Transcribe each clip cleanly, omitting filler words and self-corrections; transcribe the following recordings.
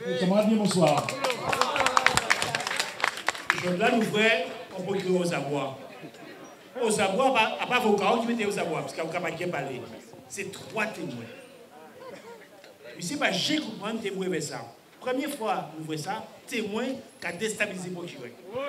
Camarade, bonsoir. Je dois l'ouvrir en procureur aux abois. Aux abois, à part vos cas, qui mettez aux abois, parce qu'il n'y a pas de parler. C'est 3 témoins. Ici, j'ai compris un témoin vers ça. Première fois, nous voyons ça, témoin qui a déstabilisé le procureur.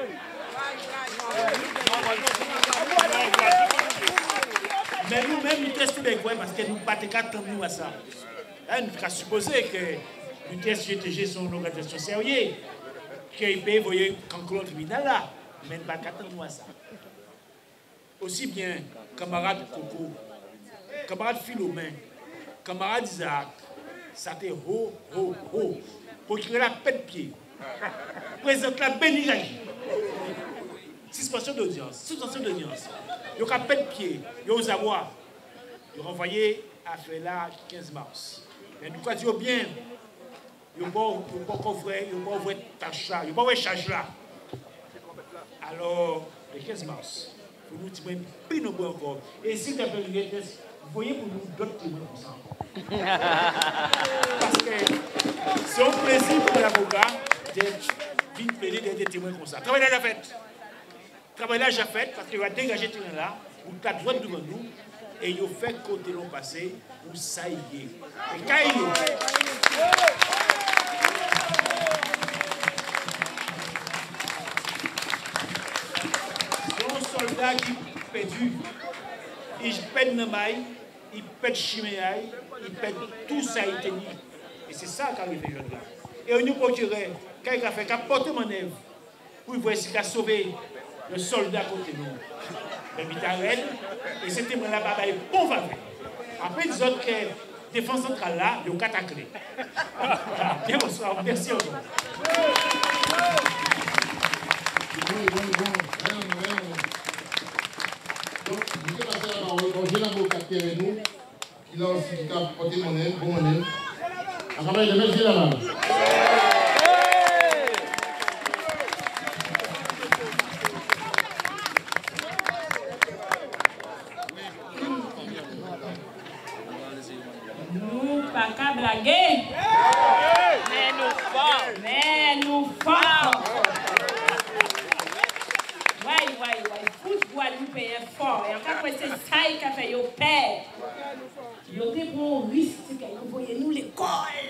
Mais nous-mêmes, nous testons les coins parce que nous ne battons pas tant nous à ça. Nous avons supposé que l'UTSGTG sont une organisation sérieuse, qu'ils peuvent voyer quand le tribunal là, mais nous ne battons pas tant nous à ça. Aussi bien, camarade Coco, camarade Philomène, camarade Isaac, ça était haut. Procureur la paix de pied. Présente la bénigage. Suspension d'audience. Il y a paix de pied. Il y a aux abois. Il y a renvoyé à faire là 15 mars. Mais nous croyons bien. Il n'y a pas ouvert tâche là. Il n'y a pas ouvert charge là. Alors, le 15 mars, pour nous dire plus nombreux encore. Et si vous avez une vitesse, vous voyez pour nous d'autres témoins comme ça. Parce que c'est un plaisir pour l'avocat d'être plaider des témoins comme ça. Travail là, j'ai fait. Parce qu'il va dégager tout là, vous êtes droit devant nous, et il fait côté l'on passé, ou ça y est. Et quand il est. C'est un soldat qui perdu. Il pète le maille, il pète chiméaille, il pète tout ça, il tenit. Et c'est ça qu'arrive les jeunes là. Et on nous procurait, quand il a fait, qu'à porter mon œuvre, pour voir s'il a sauvé le soldat côté nous. Mais il a raide, et c'était mon là-bas, il bon faveur. Après, les autres que défense centrale là, ils ont attaqué. Bien, bonsoir, merci encore. Donc, je vais passer la parole au jeune avocat qui est avec nous, qui a aussi porté mon aile, bon mon aile. À travers les messieurs là-bas. Nous, pas qu'à blaguer. Mais nous forts. Ouais. Foot Guadeloupe est fort. Et encore, c'est ça qui a fait au père. Ils ont des bons risques. Ils voyaient nous l'école.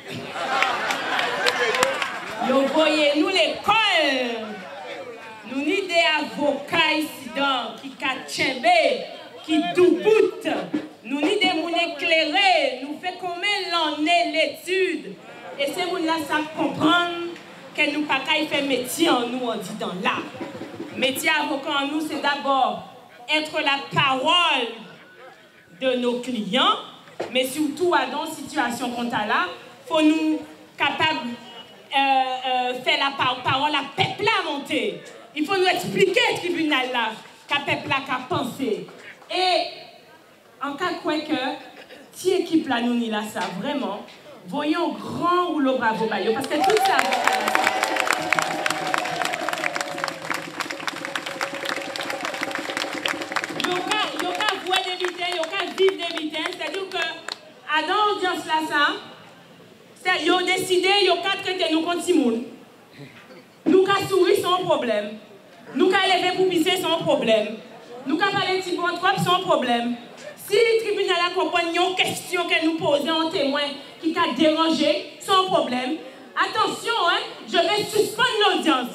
Ils voyaient nous l'école. Nous n'y des avocats ici qui kachembe, qui douboute. Nous n'y des moun éclairés. Nous fait combien l'année l'étude. Et ces moun là savent comprendre que nous pas qu'à faire métier en nous en dit dans là. Métier avocat en nous, c'est d'abord être la parole de nos clients, mais surtout dans une situation comme ça là, il faut nous capables faire la parole à peuple là monter. Il faut nous expliquer le tribunal là, qu'à peuple là qu'à penser. Et en cas de quoi que, si équipe là nous ni là ça vraiment, voyons grand rouleau bravo bayo parce que tout ça. C'est-à-dire que, à l'audience là, ils ont décidé, ils ont traité nous contre Simone. Nous avons souri sans problème. Nous avons levé pour pisser sans problème. Nous avons parlé de Tibotrop sans problème. Si le tribunal a compris une question que nous posons en témoin qui a dérangé, sans problème, attention, hein, je vais suspendre l'audience.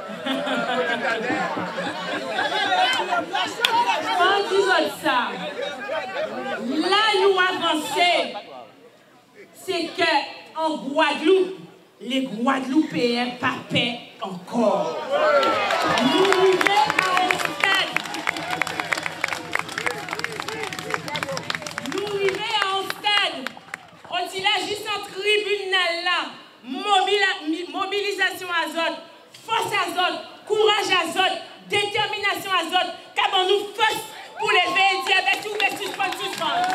En disant ça, là nous avançons, c'est qu'en Guadeloupe, les Guadeloupéens pas paient encore. Nous arrivons à un stade. On dit là, juste en tribunal là, mobilisation azote, force azote, courage azote, détermination azote, comment nous faisons pour lever et dire, mais tout, mais suspendre.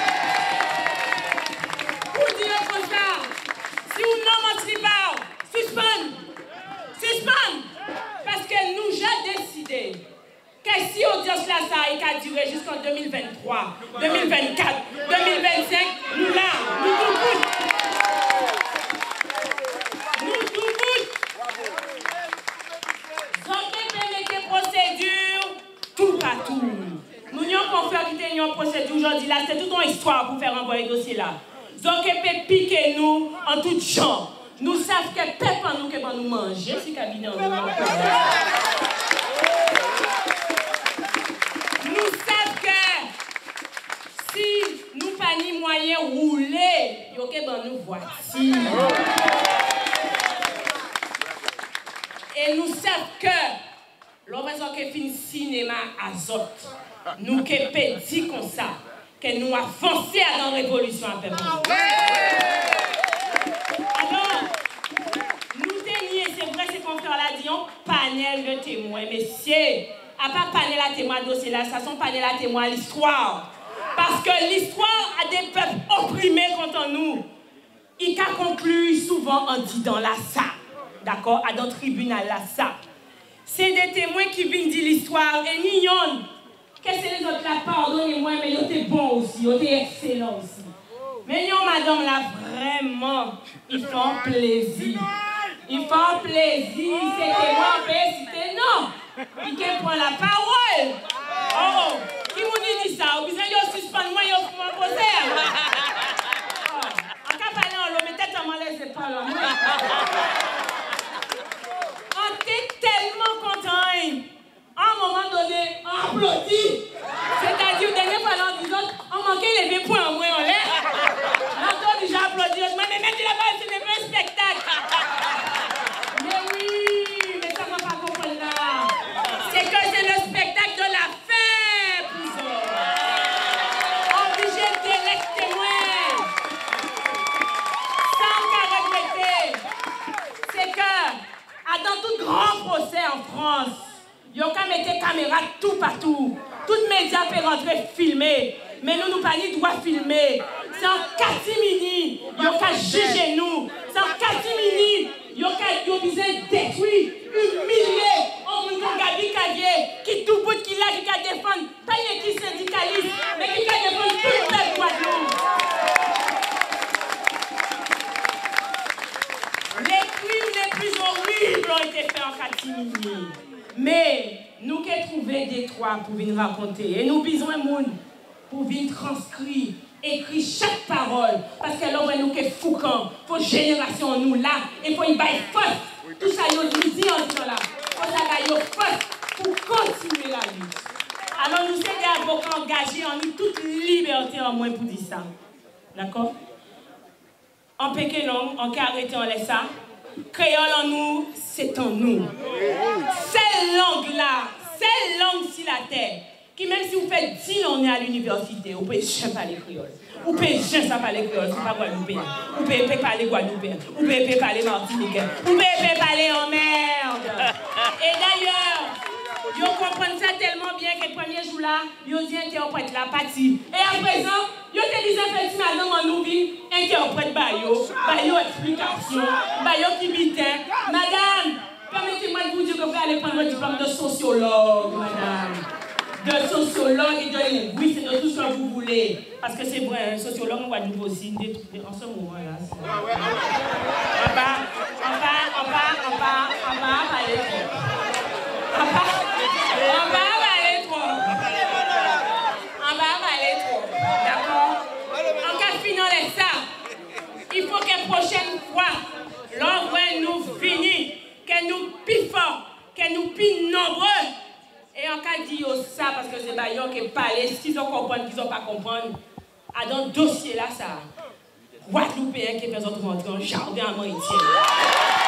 Pour dire comme ça, si vous n'en mentez pas, suspendre. Parce que nous avons décidé que si l'audience là, ça a duré jusqu'en 2023, 2024, 2025, nous là, nous dit là, c'est toute une histoire pour faire envoyer le dossier là. Donc, peut piquer nous en tout genre. Nous savons que peuple nous qui va nous manger si cabinet nous. Nous savons que si nous pas ni moyen rouler, yo que nous voiture. Et nous savons que l'opération qui fait cinéma azote, nous qui dit comme ça, que nous avançons dans la révolution à peu près. Alors, nous tenions, c'est vrai, c'est qu'on fait l'a dit, un panel de témoins. Messieurs, à part panel à témoins dossier là, ça sont panel à témoins à l'histoire. Parce que l'histoire a des peuples opprimés contre nous. Il a conclu souvent en disant là ça. D'accord, à notre tribunal là ça. C'est des témoins qui viennent dire l'histoire et n'ignonnent. Qu'est-ce que les autres là, pardonnez-moi, mais ils étaient bons aussi, ils étaient excellents aussi. Mais non, madame là, vraiment, ils font plaisir. Ils font plaisir, c'est témoins en citer, non. Ils prennent la parole. Oh, qui vous dit ça? Vous besoin de suspendre moi, vous m'en posez. En cas parler en l'eau, mais peut-être on m'en laisse pas là. On était tellement contents. À un moment donné, on applaudit. C'est-à-dire, dernière fois, on dit, on manquait les 20 points en moins en l'air. L'autre, j'ai applaudi. Mais même là-bas, c'est même un spectacle. Mais oui, mais ça ne va pas comprendre là. C'est que c'est le spectacle de la fin, pour ça. Obligé de les témoins. Sans qu'à regretter. C'est que, dans tout grand procès en France, il y a mettre des caméras tout partout. Tous les médias peuvent rentrer filmer. Mais nous, nous pas ni droit filmer. C'est en catimini. Il y a qu'à juger nous. C'est en catimini. Il y a besoin de détruire, humilier. On nous a Gabi Cadier qui tout bout qui l'a, qui a défendre. Pas qui syndicaliste, mais qui a défendre tout le droit de nous. Les crimes les plus horribles ont été faits en catimini. Mais nous qui trouvons des trois pour venir raconter. Et nous besoin de monde pour venir transcrire, écrire chaque parole. Parce que là, nous qui foucons, pour génération nous là, et pour y bailler force. Tout ça, nous dit en disant là. Pour ça, nous force pour continuer la lutte. Alors, nous sommes des avocats engagés, on a toute liberté en moins pour dire ça. D'accord? En péquenon, en carrété, on laisse ça. Créole en nous, c'est en nous. Cette langue-là, cette langue sur la terre, qui même si vous faites 10 ans à l'université, vous ne pouvez jamais parler créole. Vous ne pouvez jamais parler créole, c'est pas guadeloupéen. Vous ne pouvez pas parler guadeloupéen. Vous ne pouvez pas parler martiniquais. Vous ne pouvez pas parler en merde. Et d'ailleurs, ils comprennent ça tellement bien que le premier jour là, ils disent interprète la partie. Et à présent, ils te disent effectivement, madame, en nous vit, interprète bayo explication, bayo qui mitait. Madame, permettez-moi de vous dire que vous allez prendre le diplôme de sociologue, madame. De sociologue et de linguiste et de tout ce que vous voulez. Parce que c'est vrai, un sociologue, on va nous aussi en ce moment-là. On va parler trop. On va parler trop. D'accord? En cas de finir ça, il faut que la prochaine fois, l'envoi nous finit, que nous plus forts, que nous plus nombreux. Et en cas de dire ça, parce que c'est Bayon qui parle, ce qu'ils ont compris, qu'ils n'ont pas compris, dans le dossier là, ça, Guadeloupéen qui fait autrement, en jardin à Mauritius.